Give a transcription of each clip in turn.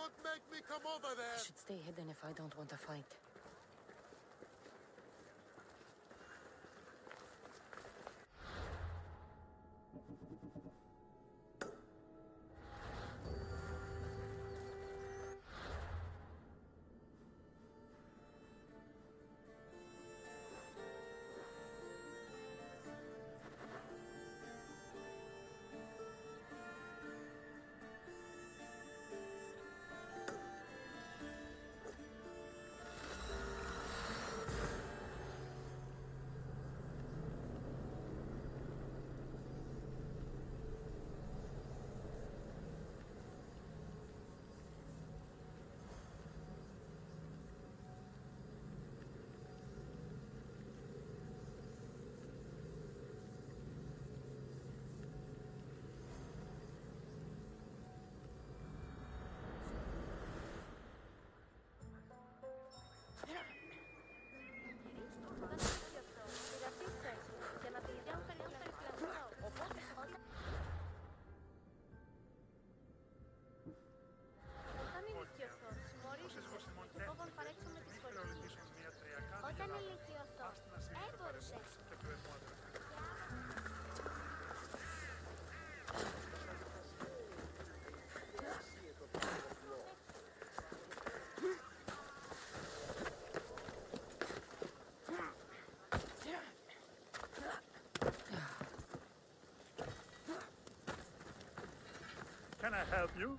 Don't make me come over there! I should stay hidden if I don't want a fight. Όταν ηλικιωθώ, έπορσε. Can I help you?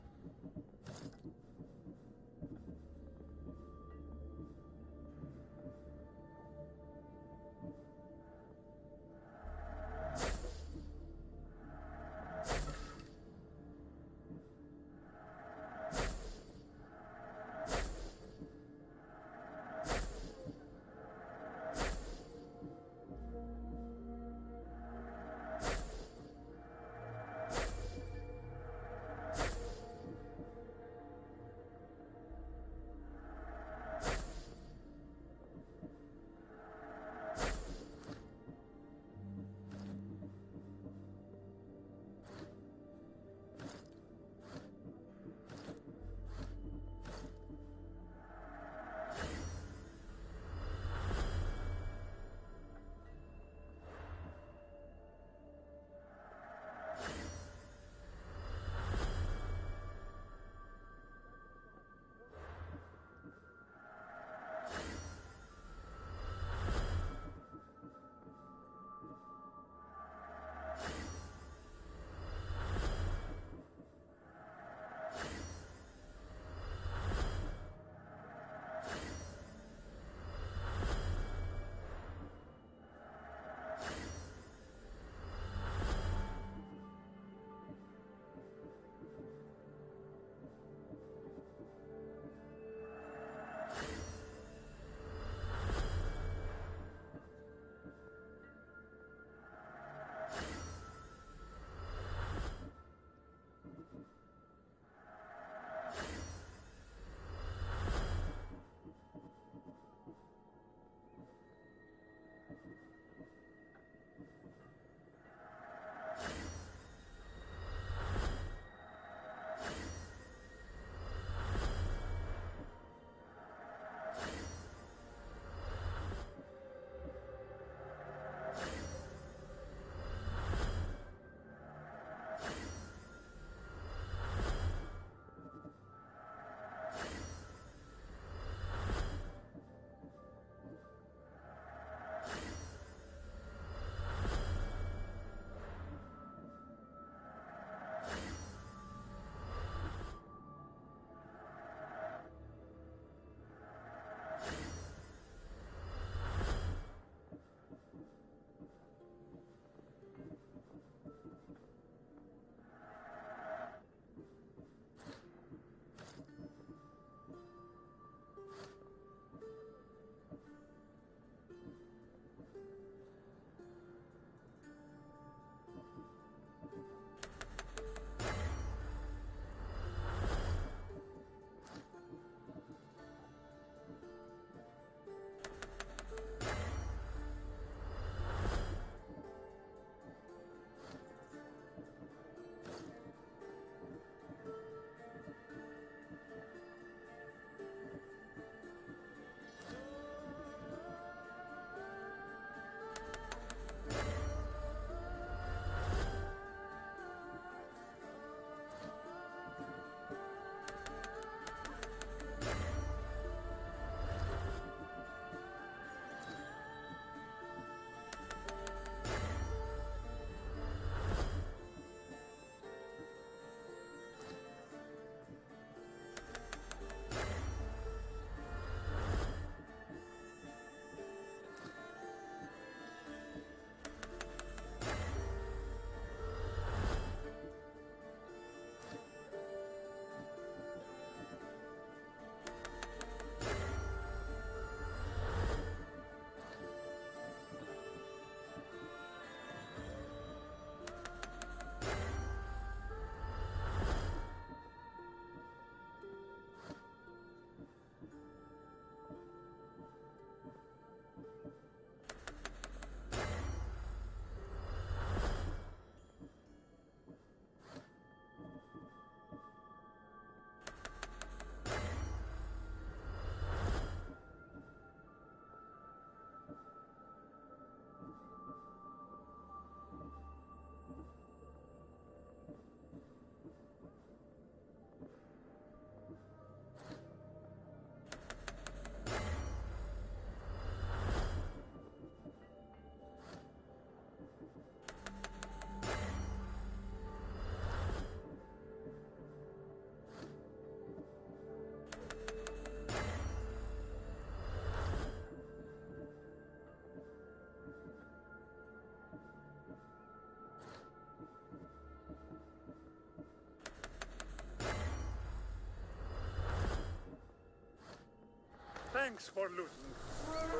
Thanks for looting.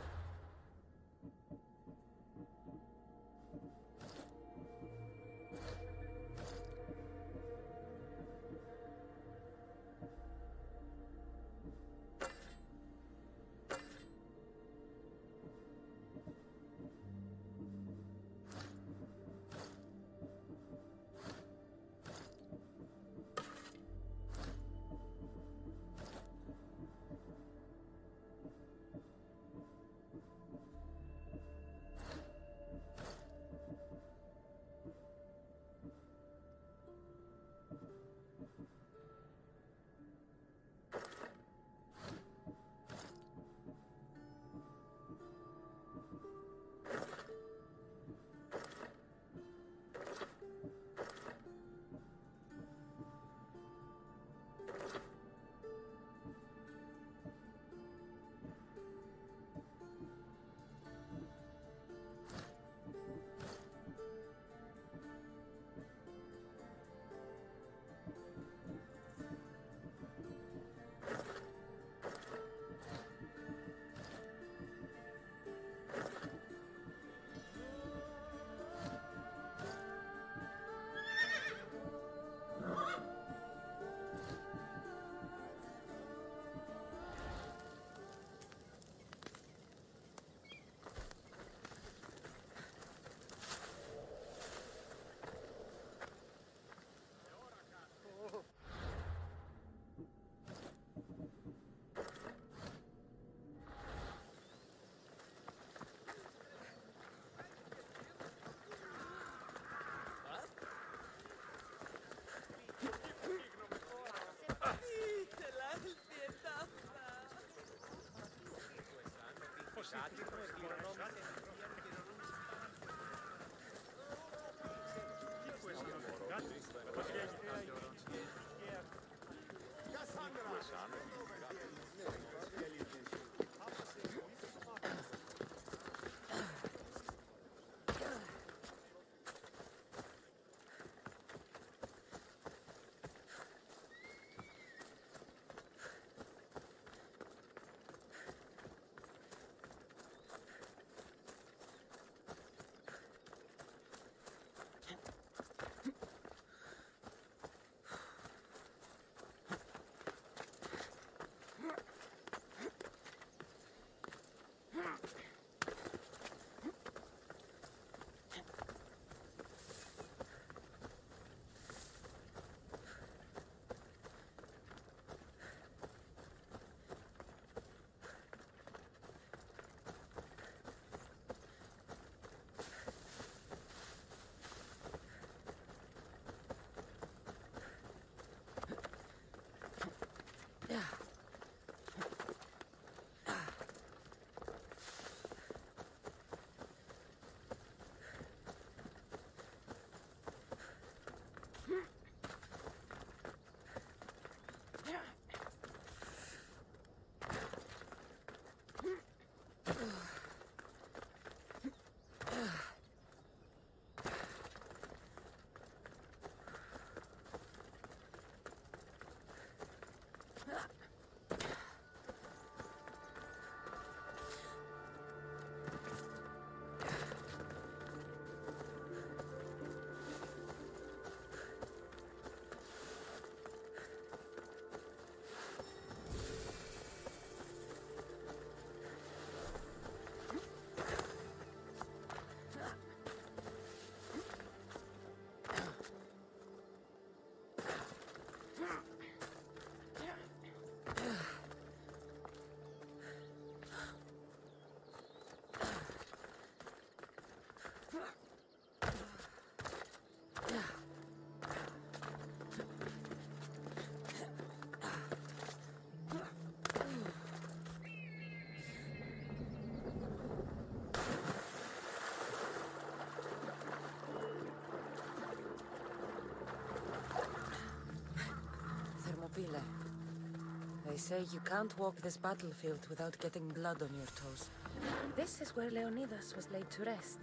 Thermopyle. They say you can't walk this battlefield without getting blood on your toes. This is where Leonidas was laid to rest.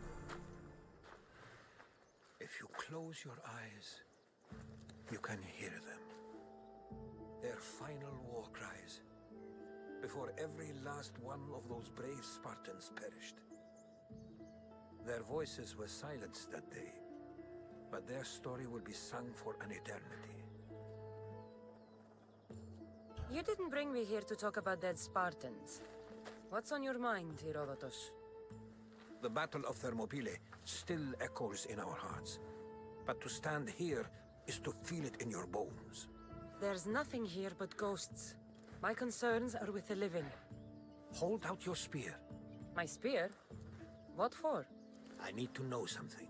If you close your eyes, you can hear them. Their final war cries. before every last one of those brave Spartans perished. Their voices were silenced that day, but their story will be sung for an eternity. You didn't bring me here to talk about dead Spartans. What's on your mind, Herodotus? The Battle of Thermopylae still echoes in our hearts, but to stand here is to feel it in your bones. There's nothing here but ghosts. My concerns are with the living. Hold out your spear. My spear? What for? I need to know something.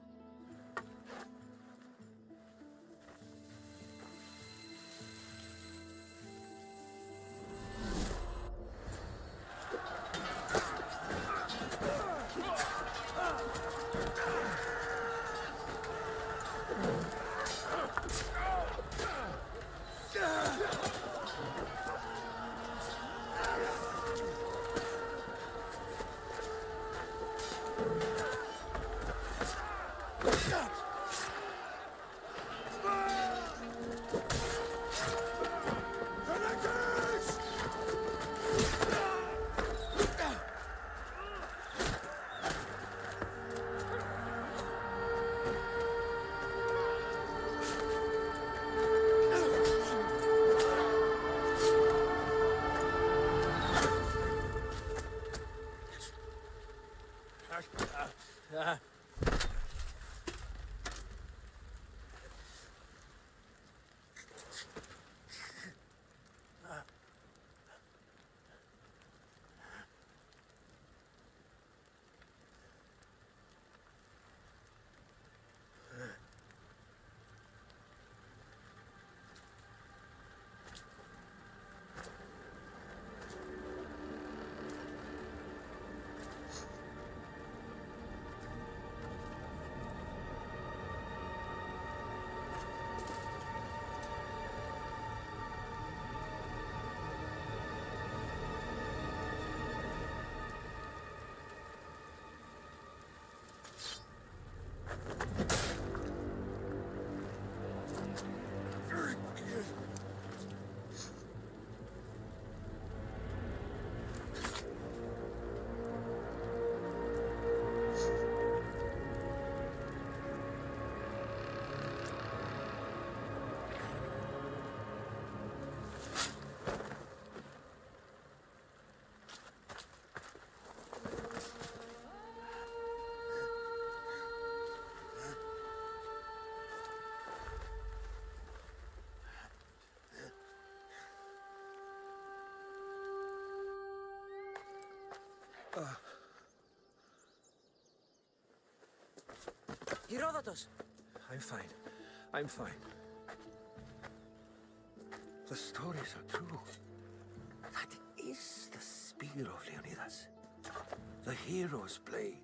Herodotus! I'm fine. I'm fine. The stories are true. That is the spear of Leonidas. The hero's blade.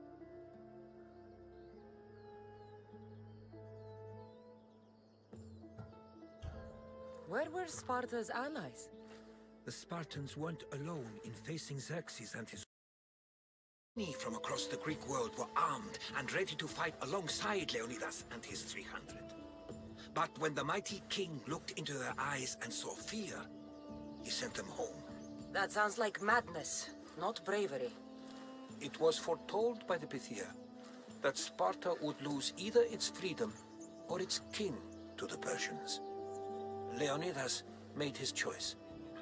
Where were Sparta's allies? The Spartans weren't alone in facing Xerxes and his... Many from across the Greek world were armed and ready to fight alongside Leonidas and his 300. But when the mighty king looked into their eyes and saw fear, he sent them home. That sounds like madness, not bravery. It was foretold by the Pythia that Sparta would lose either its freedom or its king to the Persians. Leonidas made his choice.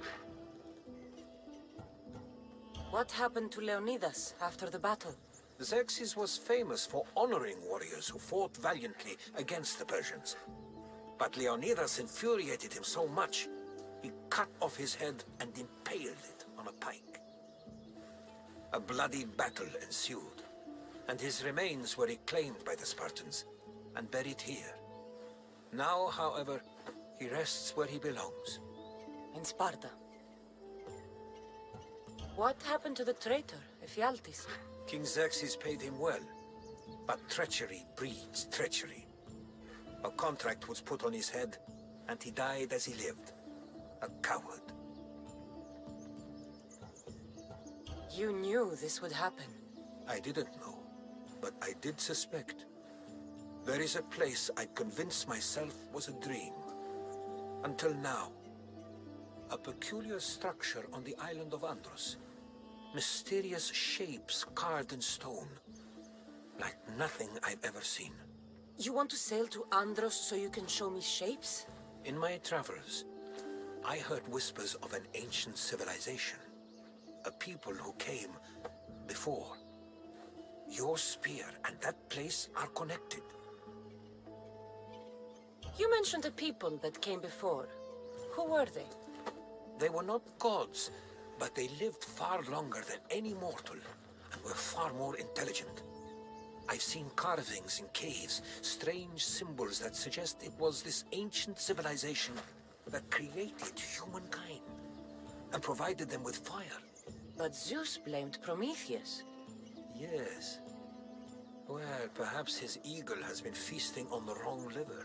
What happened to Leonidas after the battle? Xerxes was famous for honoring warriors who fought valiantly against the Persians. But Leonidas infuriated him so much, he cut off his head and impaled it on a pike. A bloody battle ensued, and his remains were reclaimed by the Spartans and buried here. Now, however, he rests where he belongs. In Sparta. What happened to the traitor, Ephialtes? King Xerxes paid him well, but treachery breeds treachery. A contract was put on his head, and he died as he lived. A coward. You knew this would happen. I didn't know, but I did suspect. There is a place I convinced myself was a dream. Until now. A peculiar structure on the island of Andros. Mysterious shapes carved in stone. Like nothing I've ever seen. You want to sail to Andros so you can show me shapes? In my travels, I heard whispers of an ancient civilization. A people who came before. Your spear and that place are connected. You mentioned a people that came before. Who were they? They were not gods, but they lived far longer than any mortal, and were far more intelligent. I've seen carvings in caves, strange symbols that suggest it was this ancient civilization that created humankind, and provided them with fire. But Zeus blamed Prometheus. Yes. Well, perhaps his eagle has been feasting on the wrong liver.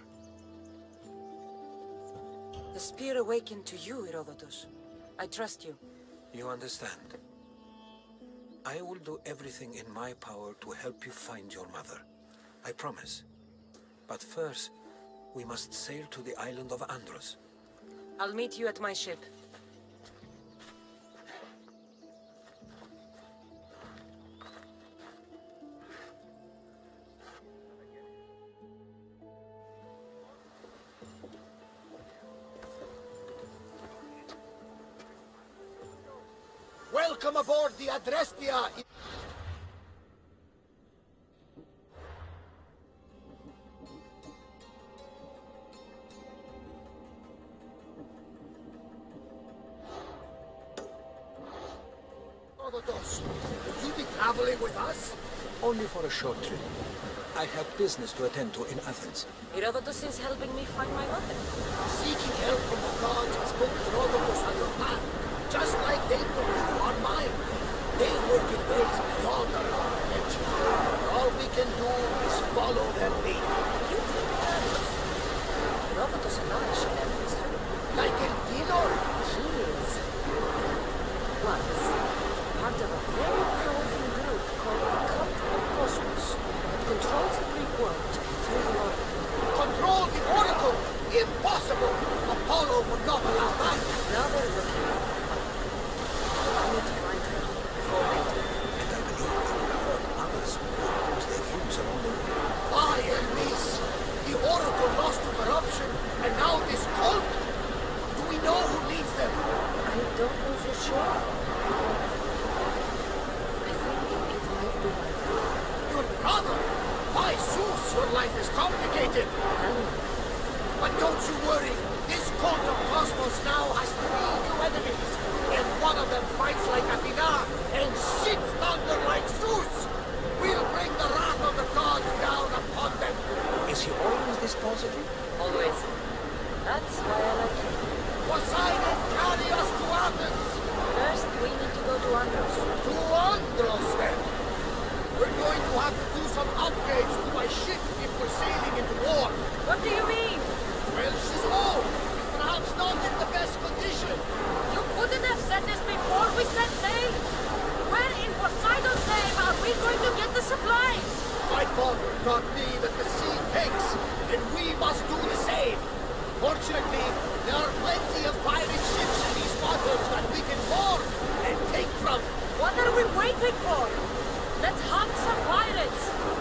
The spear awakened to you, Herodotus. I trust you. You understand. I will do everything in my power to help you find your mother. I promise. But first, we must sail to the island of Andros. I'll meet you at my ship. Welcome aboard the Adrestia! Herodotus, will you be traveling with us? Only for a short trip. I have business to attend to in Athens. Herodotus is helping me find my mother. Seeking help from the gods has put Herodotus on your path, just like they put you on mine. They work in ways beyond our comprehension. All we can do is follow their lead. You tell me Herodotus. Herodotus and I shall have history. Like El Dinor. He is once part of a very powerful group called the Cult of Cosmos that controls the Greek world through the Oracle. Control the Oracle! Impossible! Apollo would not allow that. Now they're looking at me. I need to find her before they do. And I believe that we have heard others who oppose their views along the way. By Hermes! The Oracle lost to corruption, and now this cult? Do we know who leads them? I don't know for sure. I think it might be my brother. Your brother? By Zeus, your life is complicated. But don't you worry. This cult of Cosmos now has 3 new enemies. And one of them fights like Athena and shits thunder like Zeus. We'll bring the wrath of the gods down upon them. Is he always this positive? Always. That's why I like him. Poseidon, carry us to Athens. First, we need to go to Andros. To Andros, then. We're going to have to do some upgrades to my ship if we're sailing into war. What do you mean? Well, she's old. Perhaps not in the best condition. You couldn't have said this before we set sail. Where in Poseidon's name are we going to get the supplies? My father taught me that the sea takes, and we must do the same. Fortunately, there are plenty of pirate ships in these waters that we can board and take from. What are we waiting for? Let's hunt some pirates.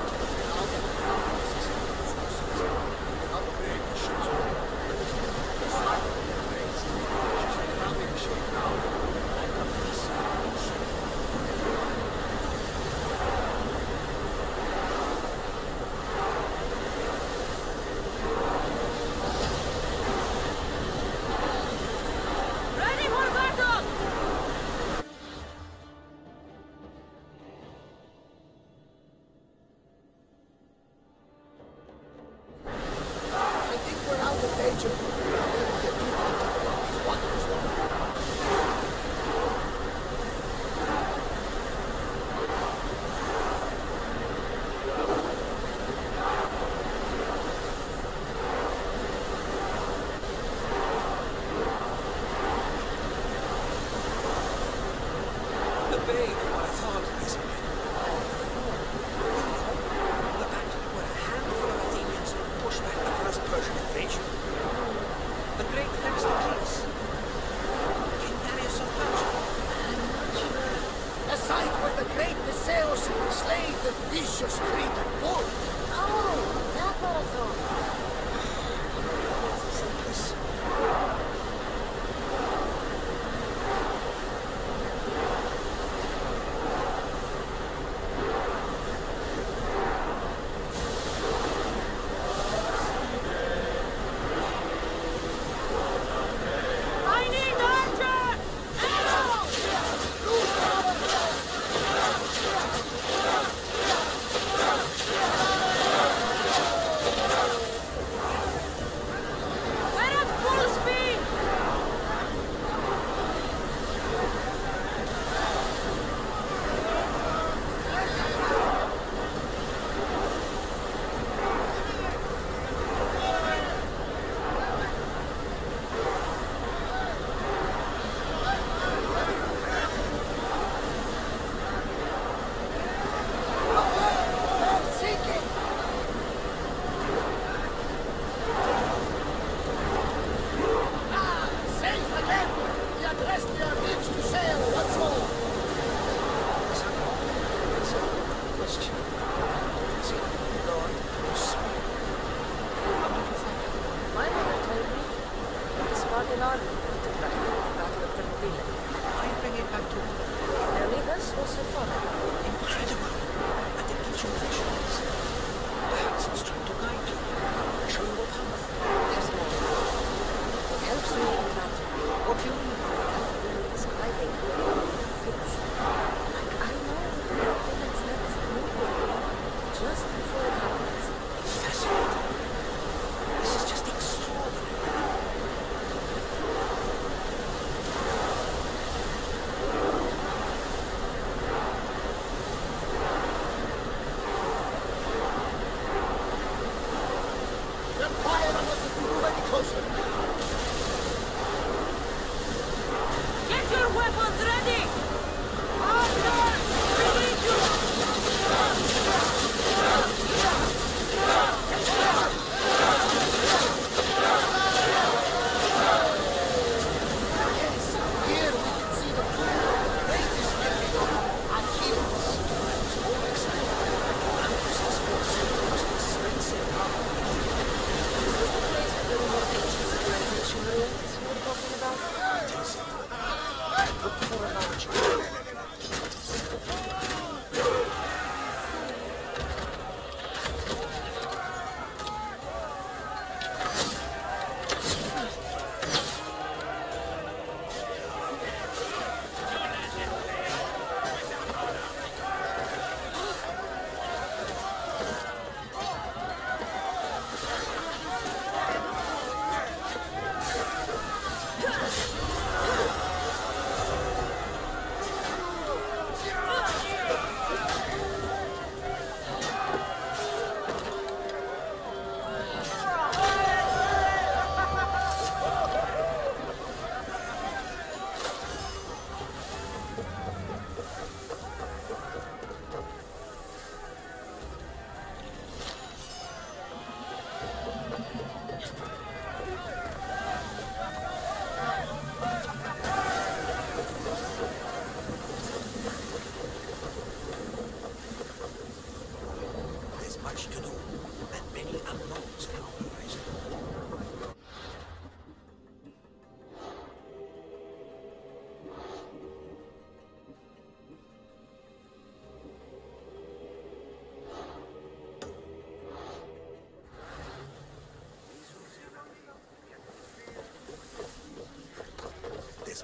Ready for battle! I think we're out of danger. We'll never get too comfortable on these waters, though. The bay, what I thought, isn't it? The battle where a handful of Athenians pushed back the first Persian invasion. The great Themistocles.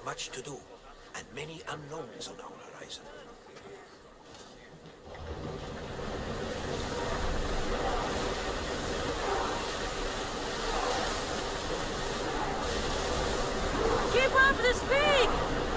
much to do, and many unknowns on our horizon. Keep up the speed!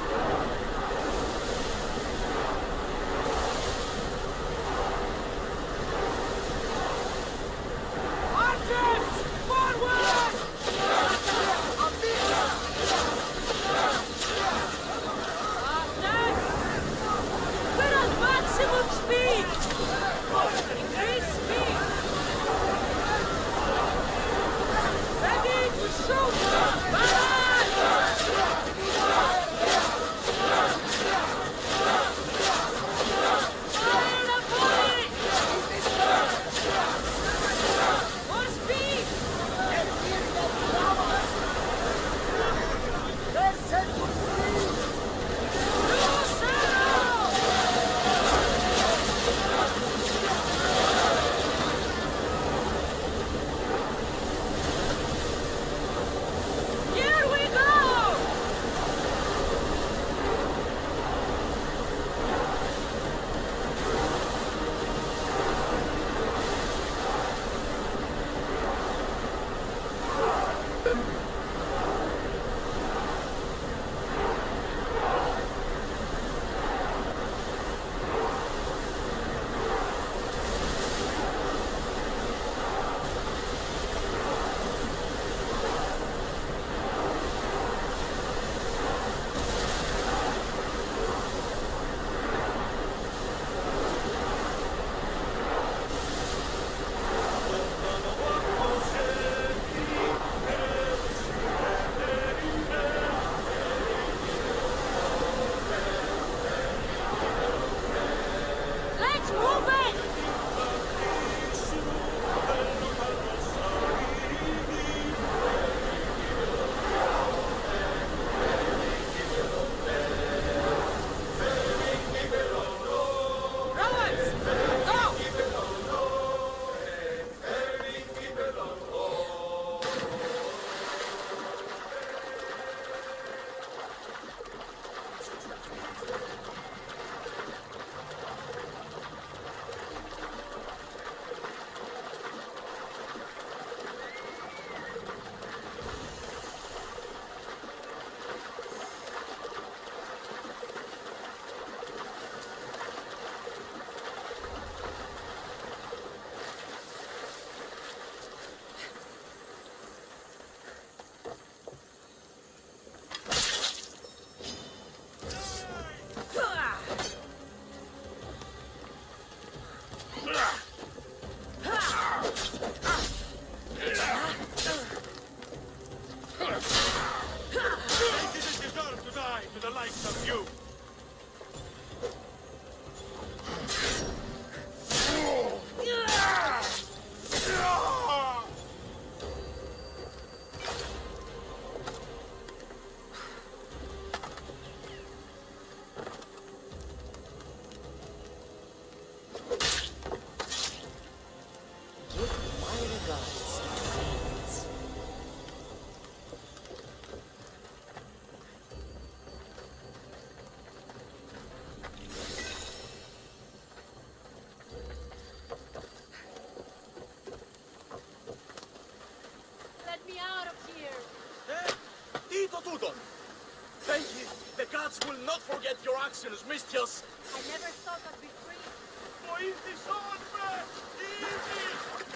Thank you. The gods will not forget your actions, Mistios. I never thought I'd be free. Oh, easy, so unfair! Easy!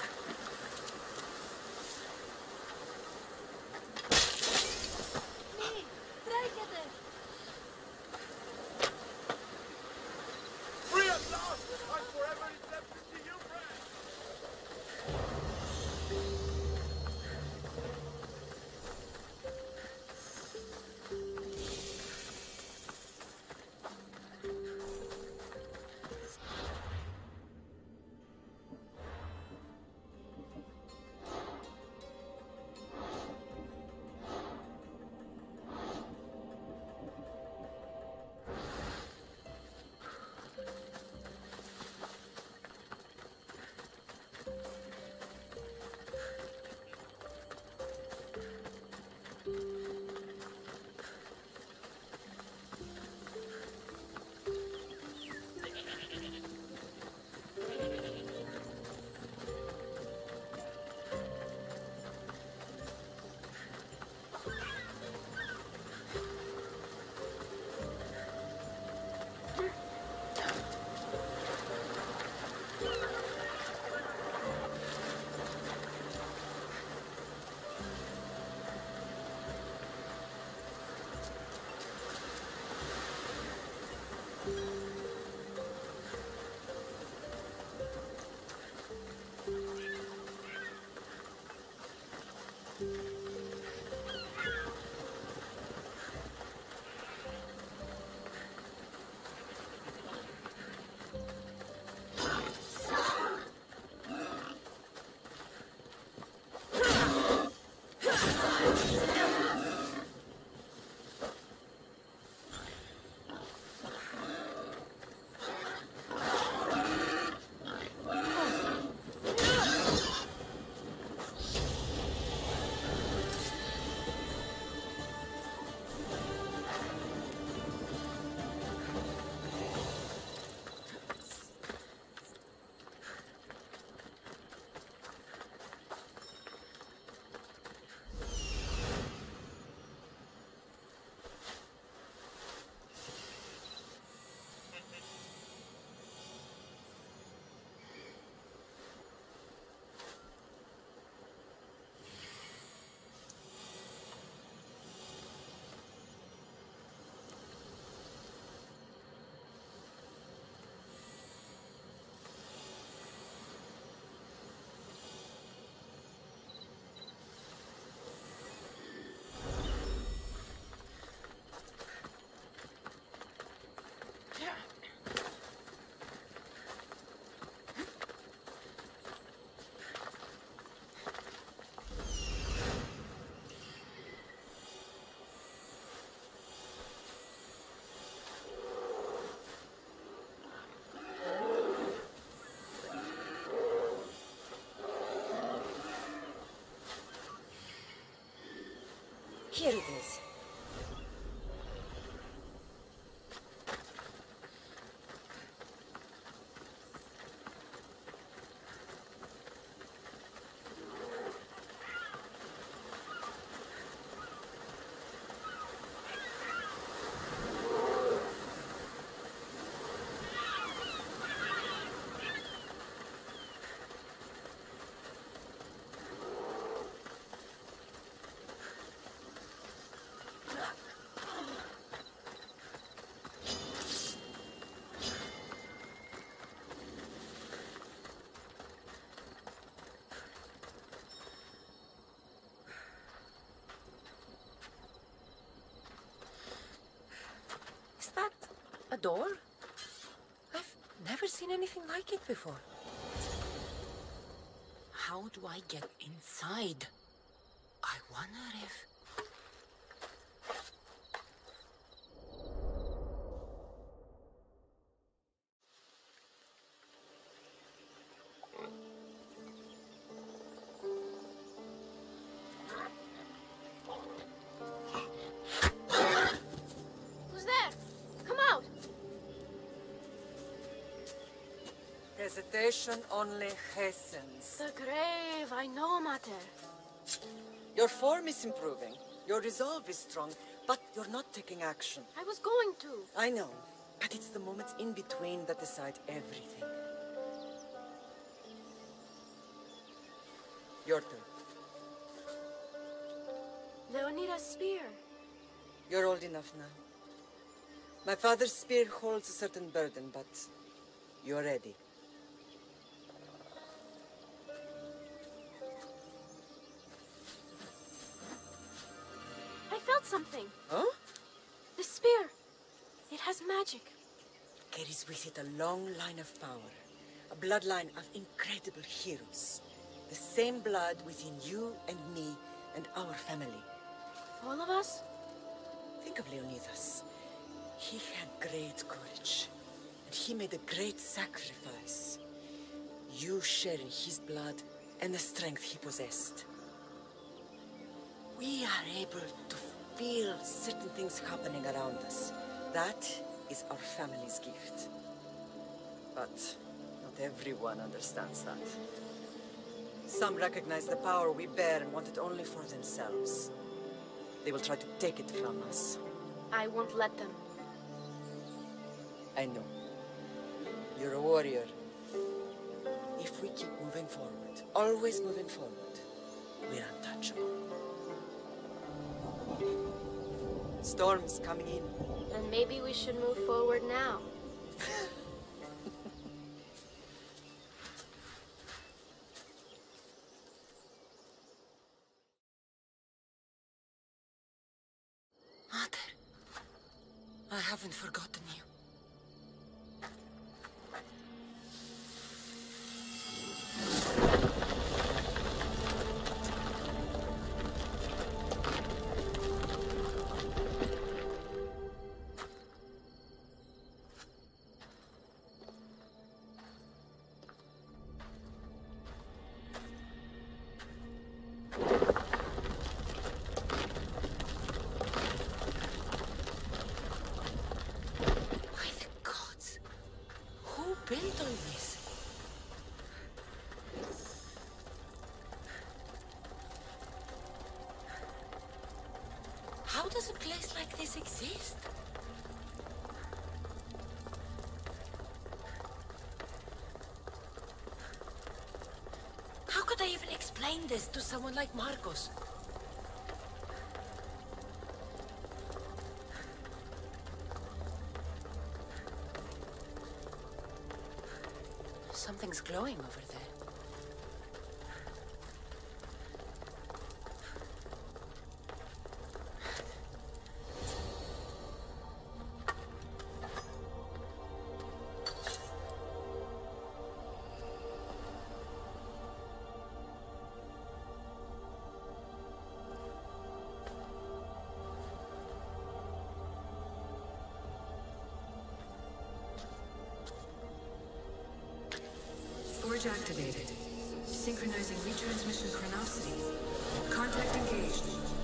Me! Τρέχετε! Free at last! I'm forever indebted to you, friend! Here it is. Is that a door? I've never seen anything like it before. How do I get inside? I wonder if... Who's there? Come out! Hesitation only hastens. The grave, I know, Mater. Your form is improving. Your resolve is strong, but you're not taking action. I was going to. I know, but it's the moments in between that decide everything. Your turn. Leonida's spear. You're old enough now. My father's spear holds a certain burden, but you're ready. I felt something. Huh? The spear. It has magic. Carries with it a long line of power. A bloodline of incredible heroes. The same blood within you and me and our family. All of us? Think of Leonidas. He had great courage. And he made a great sacrifice. You sharing his blood and the strength he possessed. We are able to feel certain things happening around us. That is our family's gift. But not everyone understands that. Some recognize the power we bear and want it only for themselves. They will try to take it from us. I won't let them. I know. You're a warrior. If we keep moving forward, always moving forward, we're untouchable. Storm's coming in. Then maybe we should move forward now. Mother, I haven't forgotten you. Built on this. How does a place like this exist? How could I even explain this to someone like Marcos? Something's glowing over there. Forge activated. Synchronizing retransmission chronicity. Contact engaged.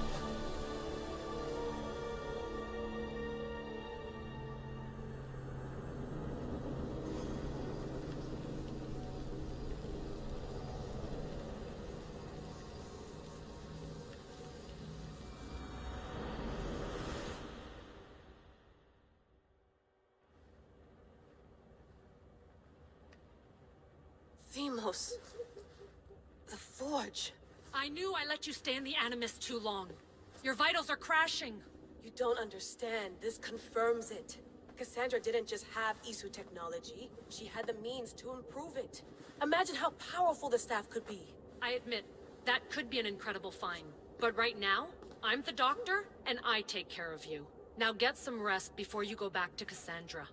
Deimos. The Forge. I knew I let you stay in the Animus too long. Your vitals are crashing. You don't understand. This confirms it. Cassandra didn't just have Isu technology. She had the means to improve it. Imagine how powerful the staff could be. I admit, that could be an incredible find. But right now, I'm the doctor, and I take care of you. Now get some rest before you go back to Cassandra.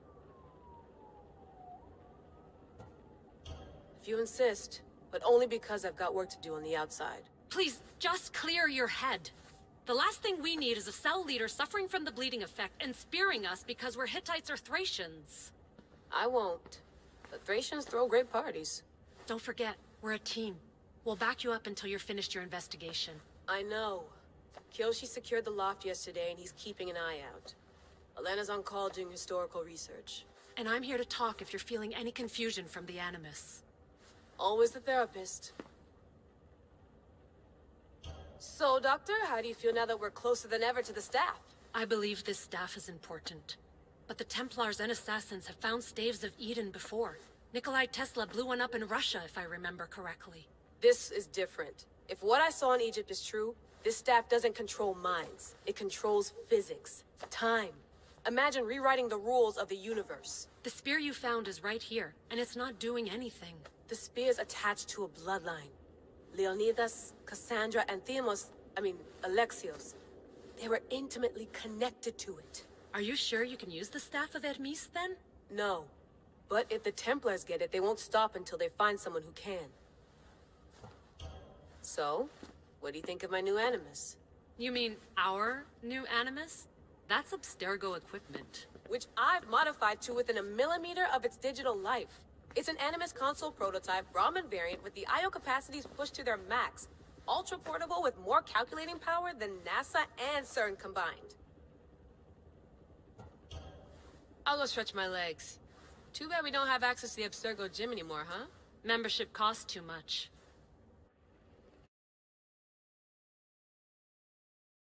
If you insist, but only because I've got work to do on the outside. Please, just clear your head. The last thing we need is a cell leader suffering from the bleeding effect and spearing us because we're Hittites or Thracians. I won't. But Thracians throw great parties. Don't forget, we're a team. We'll back you up until you're finished your investigation. I know. Kyoshi secured the loft yesterday and he's keeping an eye out. Elena's on call doing historical research. And I'm here to talk if you're feeling any confusion from the Animus. Always the therapist. So, Doctor, how do you feel now that we're closer than ever to the staff? I believe this staff is important. But the Templars and Assassins have found staves of Eden before. Nikolai Tesla blew one up in Russia, if I remember correctly. This is different. If what I saw in Egypt is true, this staff doesn't control minds. It controls physics, time. Imagine rewriting the rules of the universe. The spear you found is right here, and it's not doing anything. The spear's attached to a bloodline. Leonidas, Cassandra, and Alexios. They were intimately connected to it. Are you sure you can use the Staff of Hermes, then? No. But if the Templars get it, they won't stop until they find someone who can. So, what do you think of my new Animus? You mean our new Animus? That's Abstergo equipment. Which I've modified to within a millimeter of its digital life. It's an Animus console prototype Brahmin variant with the I/O capacities pushed to their max. Ultra portable with more calculating power than NASA and CERN combined. I'll go stretch my legs. Too bad we don't have access to the Abstergo gym anymore, huh? Membership costs too much.